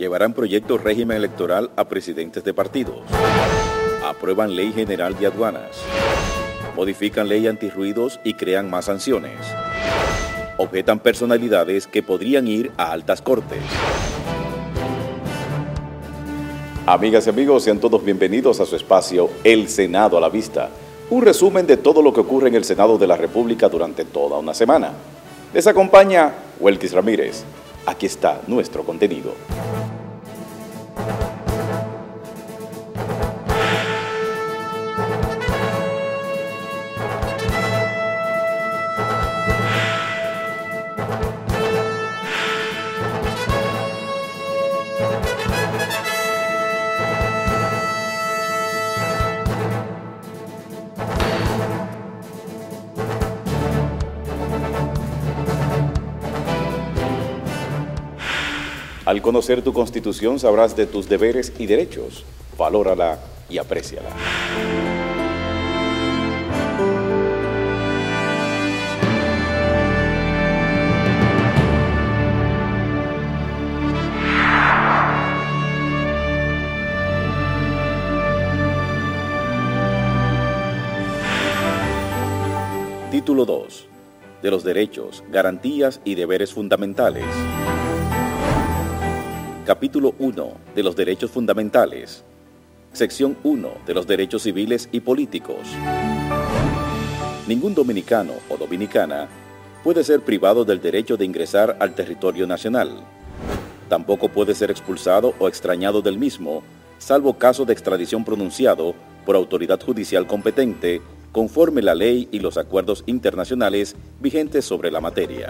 Llevarán proyecto régimen electoral a presidentes de partidos. Aprueban ley general de aduanas. Modifican ley antirruidos y crean más sanciones. Objetan personalidades que podrían ir a altas cortes. Amigas y amigos, sean todos bienvenidos a su espacio El Senado a la Vista. Un resumen de todo lo que ocurre en el Senado de la República durante toda una semana. Les acompaña Welkis Ramírez. Aquí está nuestro contenido. Al conocer tu Constitución sabrás de tus deberes y derechos. Valórala y apréciala. Título 2. De los derechos, garantías y deberes fundamentales. Capítulo 1 de los derechos fundamentales. Sección 1 de los derechos civiles y políticos. Ningún dominicano o dominicana puede ser privado del derecho de ingresar al territorio nacional. Tampoco puede ser expulsado o extrañado del mismo, salvo caso de extradición pronunciado por autoridad judicial competente, conforme la ley y los acuerdos internacionales vigentes sobre la materia.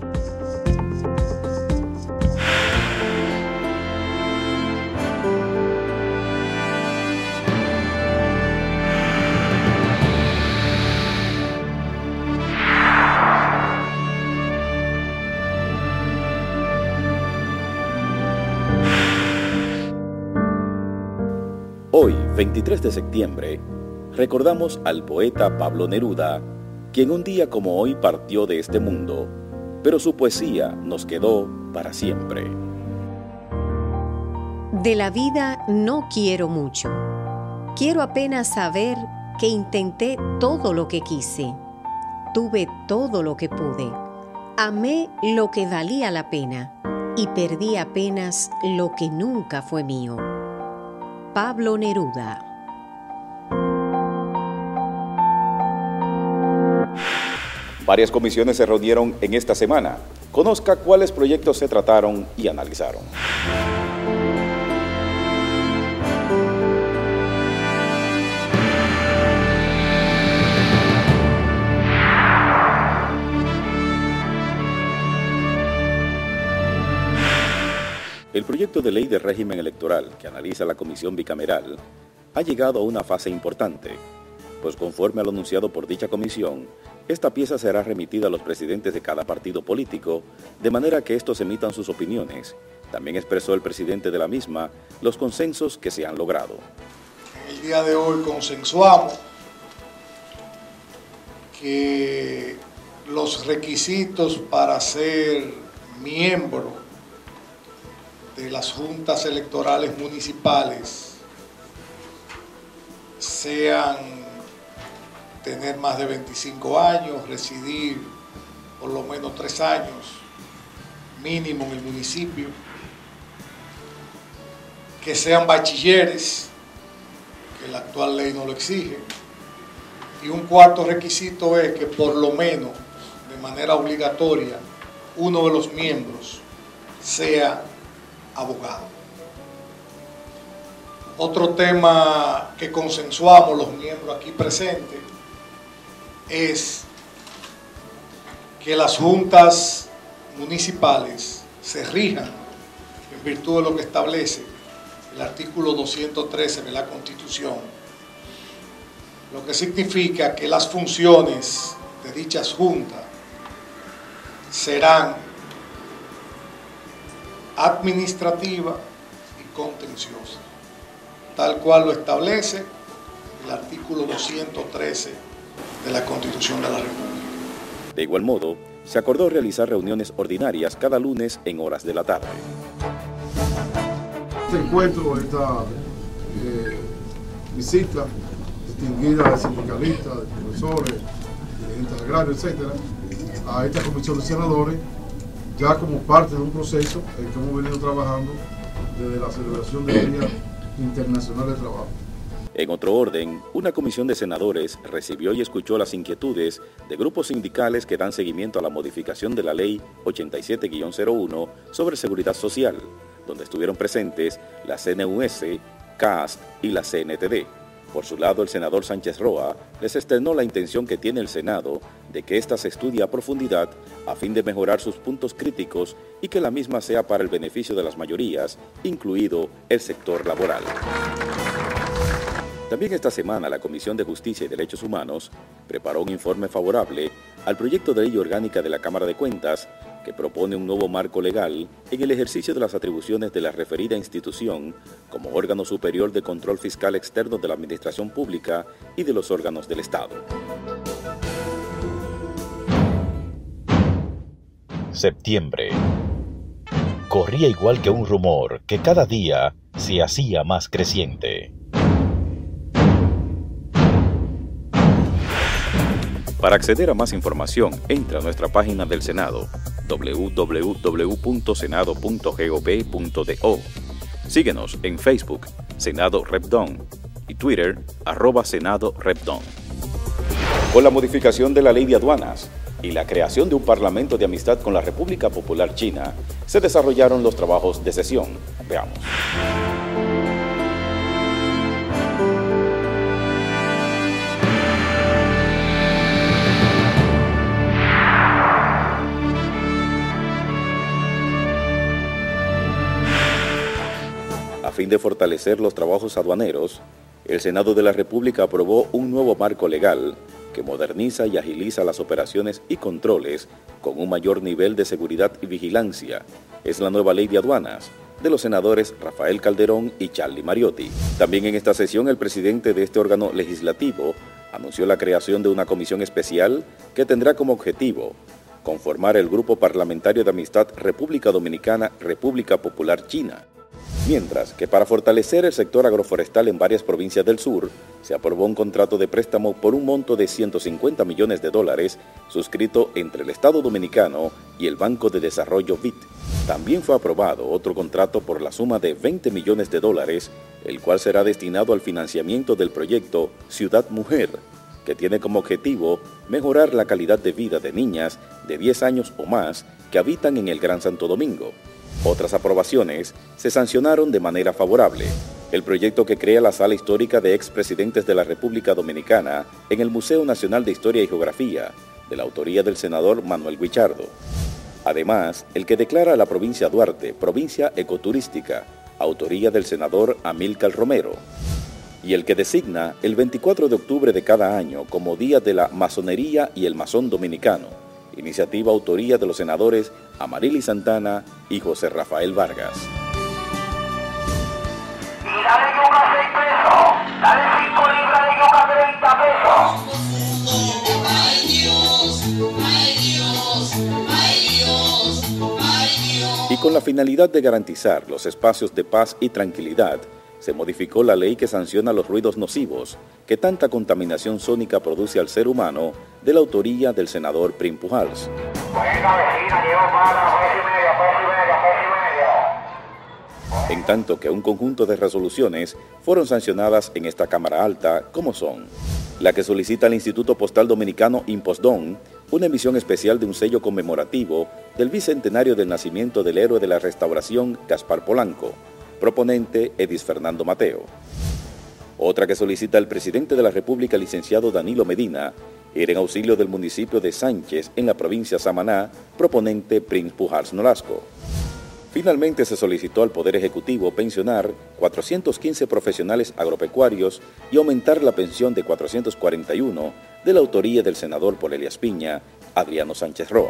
Hoy, 23 de septiembre, recordamos al poeta Pablo Neruda, quien un día como hoy partió de este mundo, pero su poesía nos quedó para siempre. De la vida no quiero mucho. Quiero apenas saber que intenté todo lo que quise. Tuve todo lo que pude. Amé lo que valía la pena y perdí apenas lo que nunca fue mío. Pablo Neruda. Varias comisiones se reunieron en esta semana. Conozca cuáles proyectos se trataron y analizaron. El proyecto de ley de régimen electoral que analiza la Comisión Bicameral ha llegado a una fase importante, pues conforme a lo anunciado por dicha comisión, esta pieza será remitida a los presidentes de cada partido político, de manera que estos emitan sus opiniones. También expresó el presidente de la misma los consensos que se han logrado. El día de hoy consensuamos que los requisitos para ser miembro de las juntas electorales municipales sean tener más de 25 años, residir por lo menos 3 años mínimo en el municipio, que sean bachilleres, que la actual ley no lo exige, y un cuarto requisito es que por lo menos de manera obligatoria uno de los miembros sea abogado. Otro tema que consensuamos los miembros aquí presentes es que las juntas municipales se rijan en virtud de lo que establece el artículo 213 de la Constitución, lo que significa que las funciones de dichas juntas serán administrativa y contenciosa, tal cual lo establece el artículo 213 de la Constitución de la República. De igual modo, se acordó realizar reuniones ordinarias cada lunes en horas de la tarde. Este encuentro, esta visita distinguida de sindicalistas, de profesores, dirigentes agrarios, etcétera, a esta comisión de senadores, ya como parte de un proceso en que hemos venido trabajando desde la celebración del Día Internacional del Trabajo. En otro orden, una comisión de senadores recibió y escuchó las inquietudes de grupos sindicales que dan seguimiento a la modificación de la Ley 87-01 sobre seguridad social, donde estuvieron presentes la CNUS, CAST y la CNTD. Por su lado, el senador Sánchez Roa les externó la intención que tiene el Senado de que ésta se estudie a profundidad a fin de mejorar sus puntos críticos y que la misma sea para el beneficio de las mayorías, incluido el sector laboral. También esta semana la Comisión de Justicia y Derechos Humanos preparó un informe favorable al proyecto de ley orgánica de la Cámara de Cuentas que propone un nuevo marco legal en el ejercicio de las atribuciones de la referida institución como órgano superior de control fiscal externo de la Administración Pública y de los órganos del Estado. Septiembre. Corría igual que un rumor que cada día se hacía más creciente. Para acceder a más información, entra a nuestra página del Senado, www.senado.gov.do. Síguenos en Facebook, Senado Repdon, y Twitter, @Senado Repdon. Con la modificación de la ley de aduanas y la creación de un parlamento de amistad con la República Popular China, se desarrollaron los trabajos de sesión. Veamos. A fin de fortalecer los trabajos aduaneros, el Senado de la República aprobó un nuevo marco legal que moderniza y agiliza las operaciones y controles con un mayor nivel de seguridad y vigilancia. Es la nueva ley de aduanas de los senadores Rafael Calderón y Charlie Mariotti. También en esta sesión el presidente de este órgano legislativo anunció la creación de una comisión especial que tendrá como objetivo conformar el Grupo Parlamentario de Amistad República Dominicana-República Popular China. Mientras que para fortalecer el sector agroforestal en varias provincias del sur, se aprobó un contrato de préstamo por un monto de $150 millones suscrito entre el Estado Dominicano y el Banco de Desarrollo BID. También fue aprobado otro contrato por la suma de $20 millones, el cual será destinado al financiamiento del proyecto Ciudad Mujer, que tiene como objetivo mejorar la calidad de vida de niñas de 10 años o más que habitan en el Gran Santo Domingo. Otras aprobaciones se sancionaron de manera favorable. El proyecto que crea la Sala Histórica de Expresidentes de la República Dominicana en el Museo Nacional de Historia y Geografía, de la autoría del senador Manuel Guichardo. Además, el que declara a la provincia Duarte provincia ecoturística, autoría del senador Amílcar Romero. Y el que designa el 24 de octubre de cada año como Día de la Masonería y el Masón Dominicano, iniciativa autoría de los senadores Amarilis Santana y José Rafael Vargas. Y dale yuca 6 pesos, dale 5 libras de yuca 30 pesos. Y con la finalidad de garantizar los espacios de paz y tranquilidad, se modificó la ley que sanciona los ruidos nocivos que tanta contaminación sónica produce al ser humano, de la autoría del senador Prim Pujals. En tanto que un conjunto de resoluciones fueron sancionadas en esta Cámara Alta, como son la que solicita al Instituto Postal Dominicano Impostdom una emisión especial de un sello conmemorativo del bicentenario del nacimiento del héroe de la restauración Gaspar Polanco, proponente Edis Fernando Mateo. Otra que solicita al presidente de la República, licenciado Danilo Medina, ir en auxilio del municipio de Sánchez en la provincia Samaná, proponente Prim Pujals Nolasco. Finalmente se solicitó al Poder Ejecutivo pensionar 415 profesionales agropecuarios y aumentar la pensión de 441 de la autoría del senador por Elías Piña, Adriano Sánchez Roa.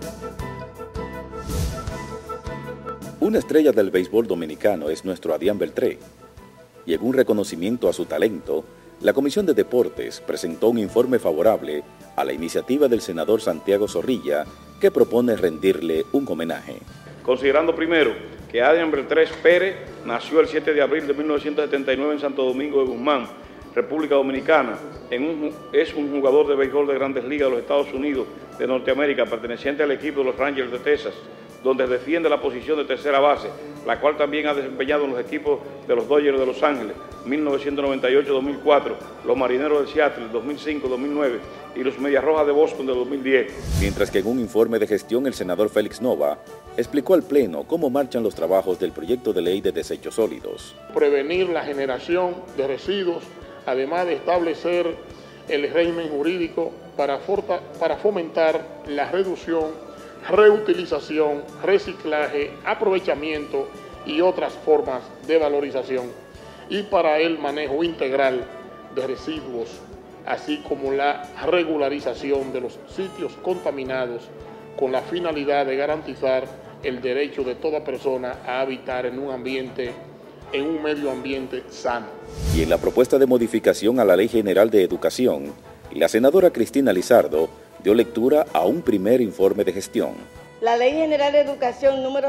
Una estrella del béisbol dominicano es nuestro Adrián Beltré, y en un reconocimiento a su talento, la Comisión de Deportes presentó un informe favorable a la iniciativa del senador Santiago Zorrilla, que propone rendirle un homenaje. Considerando primero que Adrián Beltrés Pérez nació el 7 de abril de 1979 en Santo Domingo de Guzmán, República Dominicana. Es un jugador de béisbol de Grandes Ligas de los Estados Unidos de Norteamérica, perteneciente al equipo de los Rangers de Texas, donde defiende la posición de tercera base, la cual también ha desempeñado en los equipos de los Dodgers de Los Ángeles, 1998-2004, los Marineros de Seattle, 2005-2009 y los Medias Rojas de Boston de 2010. Mientras que en un informe de gestión el senador Félix Nova explicó al Pleno cómo marchan los trabajos del proyecto de ley de desechos sólidos. Prevenir la generación de residuos, además de establecer el régimen jurídico para fomentar la reducción, reutilización, reciclaje, aprovechamiento y otras formas de valorización, y para el manejo integral de residuos, así como la regularización de los sitios contaminados con la finalidad de garantizar el derecho de toda persona a habitar en un medio ambiente sano. Y en la propuesta de modificación a la Ley General de Educación, la senadora Cristina Lizardo dio lectura a un primer informe de gestión. La Ley General de Educación número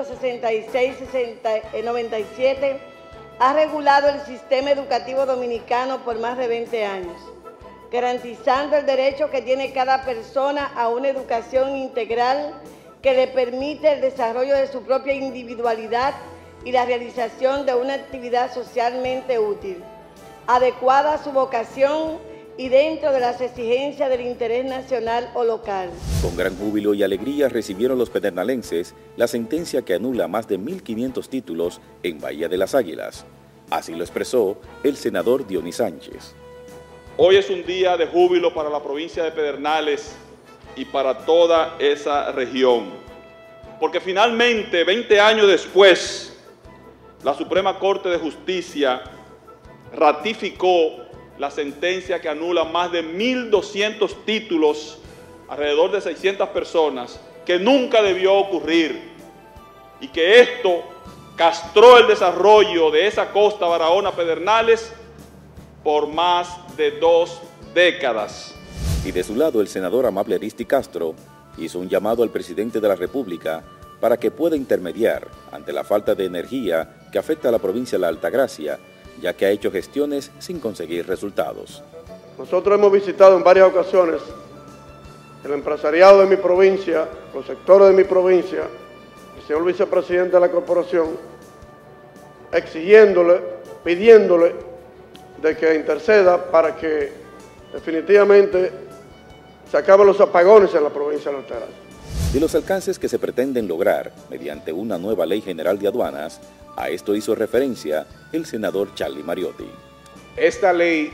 66-97 ha regulado el sistema educativo dominicano por más de 20 años, garantizando el derecho que tiene cada persona a una educación integral que le permite el desarrollo de su propia individualidad y la realización de una actividad socialmente útil, adecuada a su vocación y dentro de las exigencias del interés nacional o local. Con gran júbilo y alegría recibieron los pedernales la sentencia que anula más de 1.500 títulos en Bahía de las Águilas. Así lo expresó el senador Dionis Sánchez. Hoy es un día de júbilo para la provincia de Pedernales y para toda esa región, porque finalmente, 20 años después, la Suprema Corte de Justicia ratificó la sentencia que anula más de 1.200 títulos, alrededor de 600 personas, que nunca debió ocurrir, y que esto castró el desarrollo de esa costa Barahona-Pedernales por más de 2 décadas. Y de su lado, el senador Amable Aristi Castro hizo un llamado al presidente de la República para que pueda intermediar ante la falta de energía que afecta a la provincia de la Altagracia, ya que ha hecho gestiones sin conseguir resultados. Nosotros hemos visitado en varias ocasiones el empresariado de mi provincia, los sectores de mi provincia, el señor vicepresidente de la corporación, exigiéndole, pidiéndole de que interceda para que definitivamente se acaben los apagones en la provincia de la Altagracia. De los alcances que se pretenden lograr mediante una nueva ley general de aduanas, a esto hizo referencia el senador Charlie Mariotti. Esta ley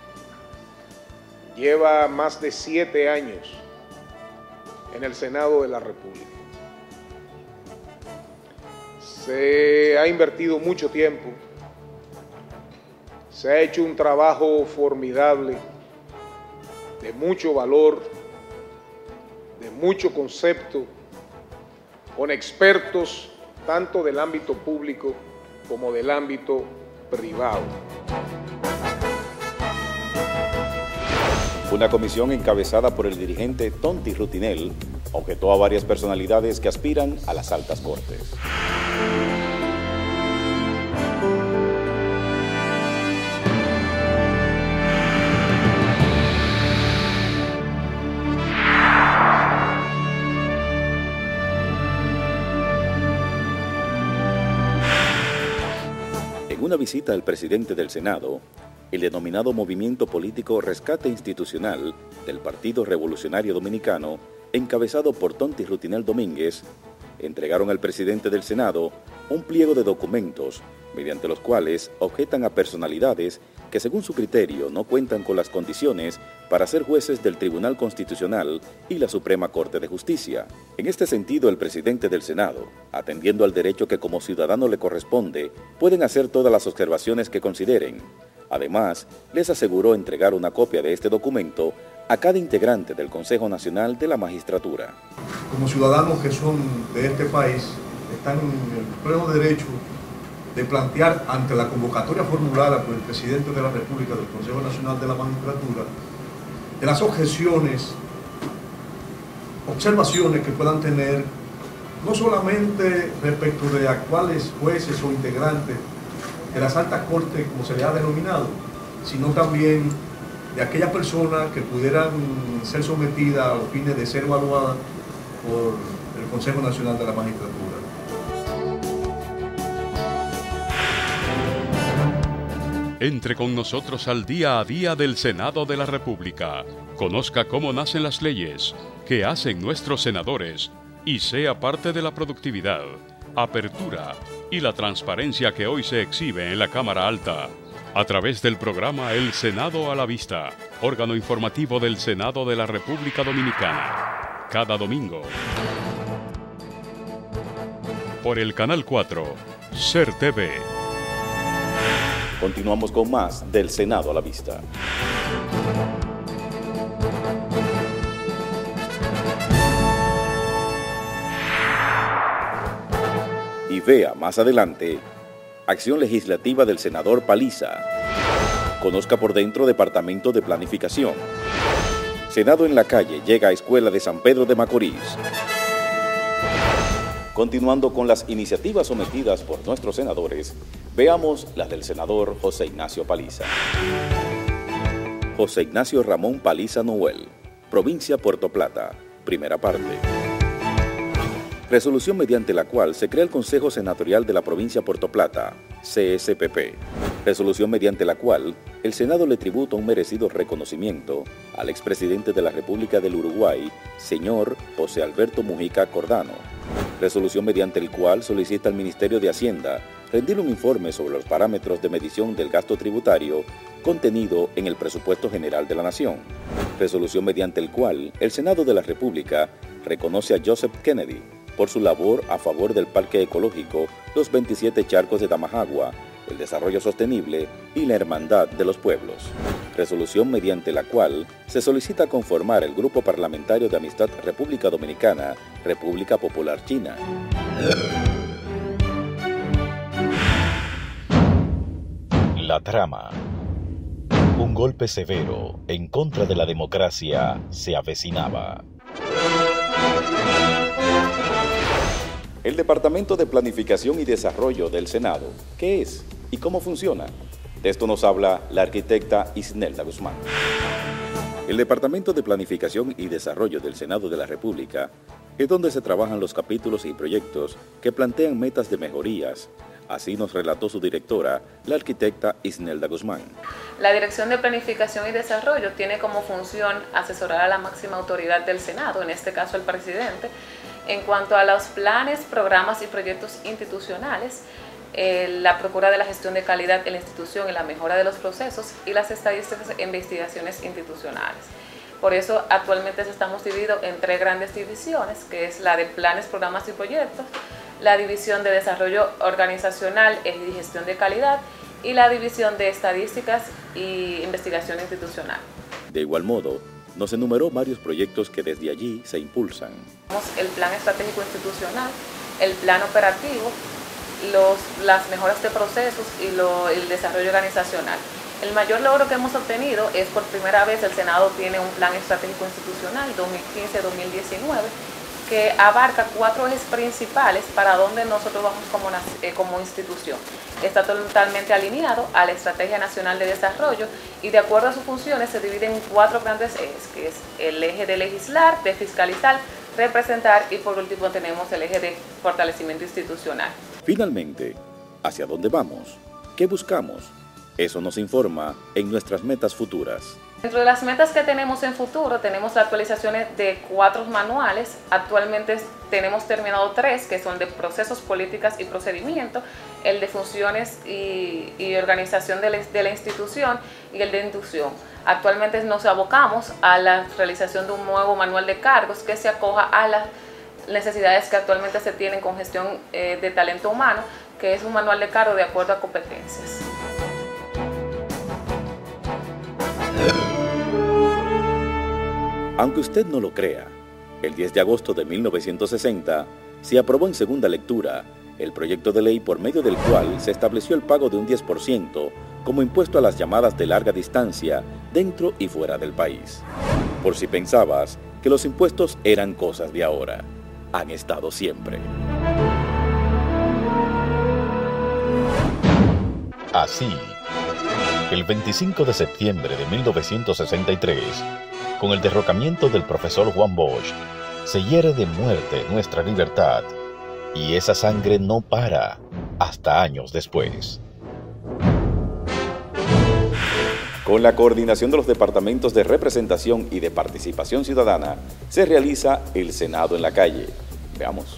lleva más de 7 años en el Senado de la República. Se ha invertido mucho tiempo, se ha hecho un trabajo formidable, de mucho valor, de mucho concepto, con expertos tanto del ámbito público como del ámbito privado. Una comisión encabezada por el dirigente Tonti Rutinel objetó a varias personalidades que aspiran a las altas cortes. En una visita al presidente del Senado, el denominado Movimiento Político Rescate Institucional del Partido Revolucionario Dominicano, encabezado por Tonti Rutinel Domínguez, entregaron al presidente del Senado un pliego de documentos mediante los cuales objetan a personalidades que según su criterio no cuentan con las condiciones para ser jueces del Tribunal Constitucional y la Suprema Corte de Justicia. En este sentido, el presidente del Senado, atendiendo al derecho que como ciudadano le corresponde, pueden hacer todas las observaciones que consideren. Además, les aseguró entregar una copia de este documento a cada integrante del Consejo Nacional de la Magistratura. Como ciudadanos que son de este país, están en el pleno derecho de plantear ante la convocatoria formulada por el presidente de la República del Consejo Nacional de la Magistratura de las objeciones, observaciones que puedan tener no solamente respecto de actuales jueces o integrantes de las altas cortes, como se le ha denominado, sino también de aquellas personas que pudieran ser sometidas a los fines de ser evaluadas por el Consejo Nacional de la Magistratura. Entre con nosotros al día a día del Senado de la República. Conozca cómo nacen las leyes, qué hacen nuestros senadores y sea parte de la productividad, apertura y la transparencia que hoy se exhibe en la Cámara Alta. A través del programa El Senado a la Vista, órgano informativo del Senado de la República Dominicana. Cada domingo. Por el Canal 4, SER TV. Continuamos con más del Senado a la Vista. Y vea más adelante, acción legislativa del senador Paliza. Conozca por dentro Departamento de Planificación. Senado en la calle llega a Escuela de San Pedro de Macorís. Continuando con las iniciativas sometidas por nuestros senadores, veamos las del senador José Ignacio Paliza. José Ignacio Ramón Paliza Noel, Provincia Puerto Plata, primera parte. Resolución mediante la cual se crea el Consejo Senatorial de la Provincia Puerto Plata, CSPP. Resolución mediante la cual el Senado le tributa un merecido reconocimiento al expresidente de la República del Uruguay, señor José Alberto Mujica Cordano. Resolución mediante el cual solicita al Ministerio de Hacienda rendir un informe sobre los parámetros de medición del gasto tributario contenido en el Presupuesto General de la Nación. Resolución mediante el cual el Senado de la República reconoce a Joseph Kennedy por su labor a favor del Parque Ecológico Los 27 Charcos de Tamajagua, el desarrollo sostenible y la hermandad de los pueblos. Resolución mediante la cual se solicita conformar el Grupo Parlamentario de Amistad República Dominicana, República Popular China. La trama. Un golpe severo en contra de la democracia se avecinaba. El Departamento de Planificación y Desarrollo del Senado, ¿qué es y cómo funciona? De esto nos habla la arquitecta Isnelda Guzmán. El Departamento de Planificación y Desarrollo del Senado de la República es donde se trabajan los capítulos y proyectos que plantean metas de mejorías. Así nos relató su directora, la arquitecta Isnelda Guzmán. La Dirección de Planificación y Desarrollo tiene como función asesorar a la máxima autoridad del Senado, en este caso el presidente, en cuanto a los planes, programas y proyectos institucionales, la procura de la gestión de calidad en la institución y la mejora de los procesos y las estadísticas e investigaciones institucionales. Por eso actualmente estamos divididos en 3 grandes divisiones, que es la de planes, programas y proyectos, la división de desarrollo organizacional y gestión de calidad y la división de estadísticas y investigación institucional. De igual modo, nos enumeró varios proyectos que desde allí se impulsan. El plan estratégico institucional, el plan operativo, las mejoras de procesos y el desarrollo organizacional. El mayor logro que hemos obtenido es por primera vez el Senado tiene un plan estratégico institucional 2015-2019 que abarca 4 ejes principales para donde nosotros vamos como institución. Está totalmente alineado a la Estrategia Nacional de Desarrollo y de acuerdo a sus funciones se divide en 4 grandes ejes, que es el eje de legislar, de fiscalizar, representar y por último tenemos el eje de fortalecimiento institucional. Finalmente, ¿hacia dónde vamos? ¿Qué buscamos? Eso nos informa en nuestras metas futuras. Dentro de las metas que tenemos en futuro, tenemos la actualización de 4 manuales. Actualmente tenemos terminado 3, que son de procesos, políticas y procedimientos, el de funciones y organización de la institución y el de inducción. Actualmente nos abocamos a la realización de un nuevo manual de cargos que se acoja a las necesidades que actualmente se tienen con gestión de talento humano, que es un manual de cargos de acuerdo a competencias. Aunque usted no lo crea, el 10 de agosto de 1960 se aprobó en segunda lectura el proyecto de ley por medio del cual se estableció el pago de un 10% como impuesto a las llamadas de larga distancia dentro y fuera del país. Por si pensabas que los impuestos eran cosas de ahora, han estado siempre. así. El 25 de septiembre de 1963, con el derrocamiento del profesor Juan Bosch, se hiere de muerte nuestra libertad, y esa sangre no para hasta años después. Con la coordinación de los departamentos de representación y de participación ciudadana, se realiza el Senado en la calle. Veamos.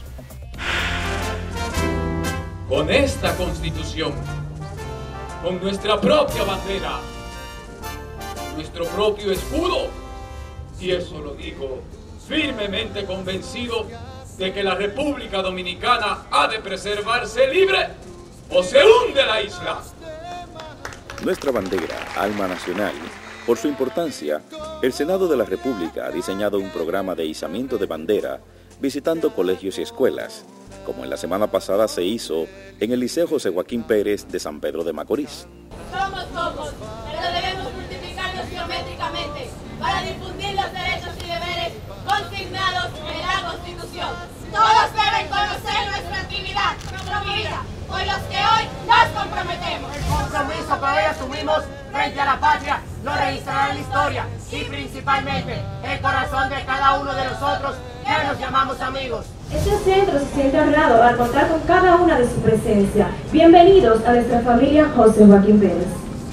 Con esta Constitución, con nuestra propia bandera, nuestro propio escudo, y eso lo digo firmemente convencido de que la República Dominicana ha de preservarse libre o se hunde la isla. Nuestra bandera, alma nacional, por su importancia, el Senado de la República ha diseñado un programa de izamiento de bandera visitando colegios y escuelas, como en la semana pasada se hizo en el Liceo José Joaquín Pérez de San Pedro de Macorís. Somos pocos, pero debemos multiplicarnos geométricamente para difundir los derechos y deberes consignados en la Constitución. Todos deben conocer nuestra actividad, nuestra vida, con los que hoy nos comprometemos. El compromiso que hoy asumimos frente a la patria lo registrará en la historia y principalmente el corazón de cada uno de nosotros que nos llamamos amigos. Este centro se siente honrado al contar con cada una de su presencia. Bienvenidos a nuestra familia José Joaquín Pérez.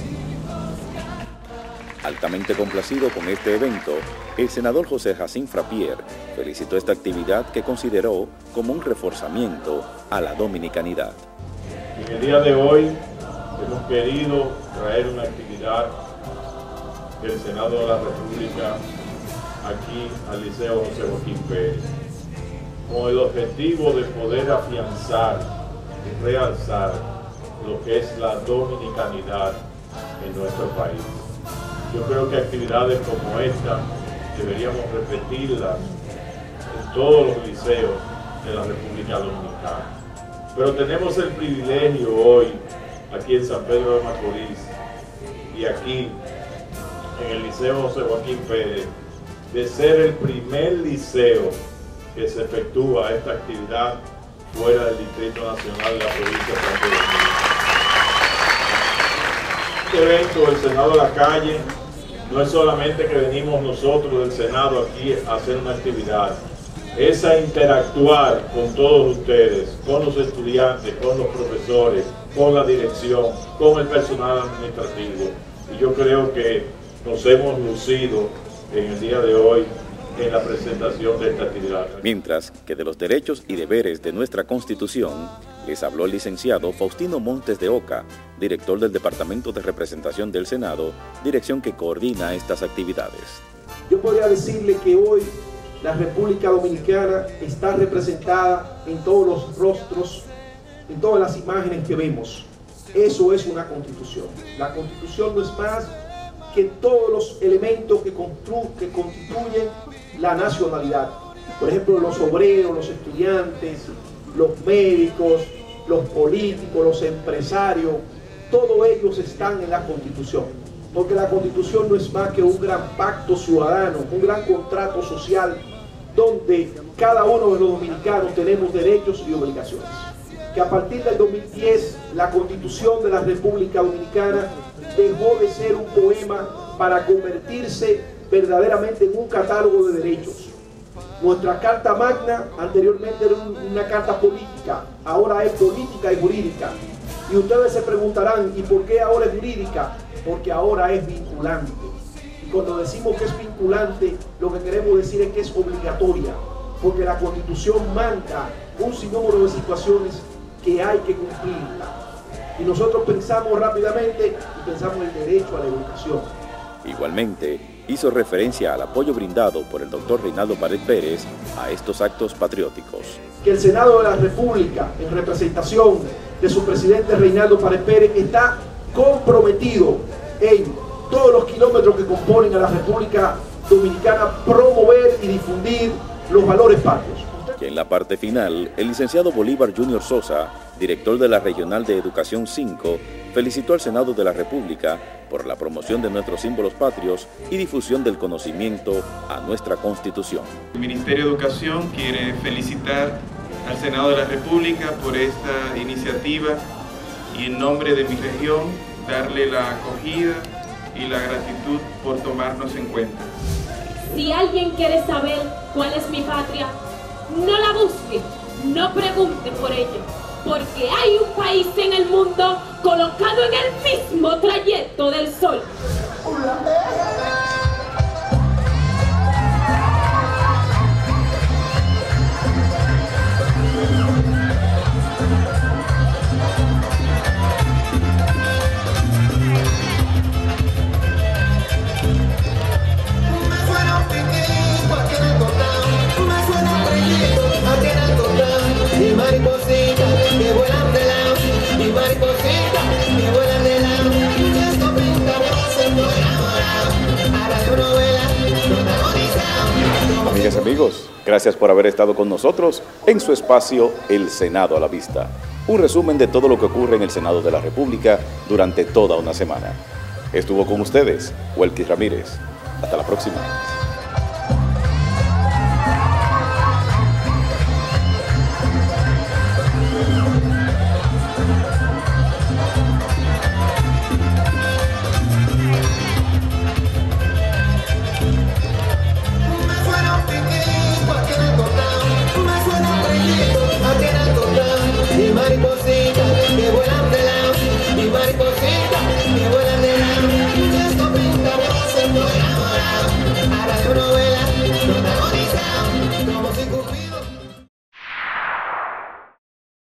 Altamente complacido con este evento, el senador José Jacín Frappier felicitó esta actividad que consideró como un reforzamiento a la dominicanidad. En el día de hoy hemos querido traer una actividad del Senado de la República aquí al Liceo José Joaquín Pérez, con el objetivo de poder afianzar y realzar lo que es la dominicanidad en nuestro país. Yo creo que actividades como esta deberíamos repetirlas en todos los liceos de la República Dominicana. Pero tenemos el privilegio hoy, aquí en San Pedro de Macorís y aquí en el Liceo José Joaquín Pérez, de ser el primer liceo que se efectúa esta actividad fuera del Distrito Nacional de la provincia de Santo Domingo. Este evento del Senado de la Calle no es solamente que venimos nosotros del Senado aquí a hacer una actividad, es a interactuar con todos ustedes, con los estudiantes, con los profesores, con la dirección, con el personal administrativo. Y yo creo que nos hemos lucido en el día de hoy en la presentación de esta actividad. Mientras que de los derechos y deberes de nuestra Constitución, les habló el licenciado Faustino Montes de Oca, director del Departamento de Representación del Senado, dirección que coordina estas actividades. Yo podría decirle que hoy la República Dominicana está representada en todos los rostros, en todas las imágenes que vemos. Eso es una Constitución. La Constitución no es más que todos los elementos que constituyen la nacionalidad. Por ejemplo, los obreros, los estudiantes, los médicos, los políticos, los empresarios, todos ellos están en la Constitución. Porque la Constitución no es más que un gran pacto ciudadano, un gran contrato social, donde cada uno de los dominicanos tenemos derechos y obligaciones. Que a partir del 2010, la Constitución de la República Dominicana dejó de ser un poema para convertirse verdaderamente en un catálogo de derechos. Nuestra Carta Magna anteriormente era una carta política, ahora es política y jurídica. Y ustedes se preguntarán, ¿y por qué ahora es jurídica? Porque ahora es vinculante. Y cuando decimos que es vinculante, lo que queremos decir es que es obligatoria, porque la Constitución manda un sinnúmero de situaciones que hay que cumplirla. Y nosotros pensamos rápidamente y pensamos en el derecho a la educación. Igualmente, hizo referencia al apoyo brindado por el doctor Reinaldo Pared Pérez a estos actos patrióticos. Que el Senado de la República, en representación de su presidente Reinaldo Pared Pérez, está comprometido en todos los kilómetros que componen a la República Dominicana promover y difundir los valores patrios. Que en la parte final, el licenciado Bolívar Junior Sosa, director de la Regional de Educación 5, felicitó al Senado de la República por la promoción de nuestros símbolos patrios y difusión del conocimiento a nuestra Constitución. El Ministerio de Educación quiere felicitar al Senado de la República por esta iniciativa y en nombre de mi región darle la acogida y la gratitud por tomarnos en cuenta. Si alguien quiere saber cuál es mi patria, no la busque, no pregunte por ella, porque hay un país en el mundo colocado en el mismo trayecto del sol. Y maripositas que vuelan de lado, y maripositas que vuelan de lado, y esto pinta rosas enamorados, para tu novela protagonizado. Amigas y amigos, gracias por haber estado con nosotros en su espacio El Senado a la Vista. Un resumen de todo lo que ocurre en el Senado de la República durante toda una semana. Estuvo con ustedes, Welkis Ramírez. Hasta la próxima.